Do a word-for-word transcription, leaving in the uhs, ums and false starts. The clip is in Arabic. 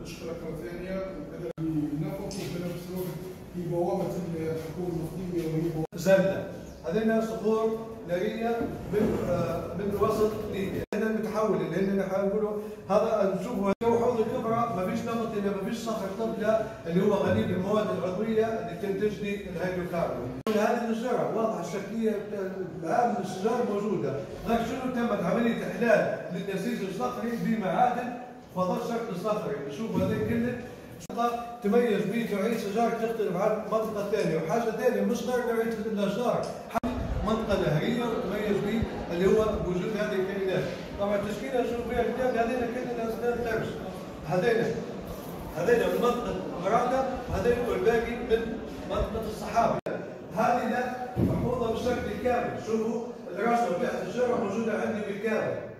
مشكلة ثانية نفقوا في نفس الوقت في بوابة الحكومة النفطية وهي بوابة زلة. هذين صخور نارية من من وسط ليبيا. هذا المتحول اللي هنا حنقولوا هذا نشوفوا حوض الكبرى ما فيش نمط ما فيش صخر طبلة اللي هو غني بالمواد العضوية اللي تنتج لي الهيدروكربون. هذه الشجرة واضحة الشكلية العام الشجر موجودة، لكن شنو تمت عملية إحلال للنسيج الصخري بمعادن فضل الشكل الصخري. نشوف هذا كله تميز به نوعية شجر تختلف عن منطقة ثانية، وحاجة ثانية مش غير نوعية الأشجار، منطقة نهرية وتميز به اللي هو وجود هذه الكائنات. طبعا التشكيلة نشوف فيها الكتاب هذين كلنا أسنان قرش، هذين هذين من منطقة مرادة وهذين والباقي من منطقة الصحابة. هذه لا محفوظة بالشكل الكامل، شوفوا الرسمة بتاعت الشجرة موجودة عندي بالكامل.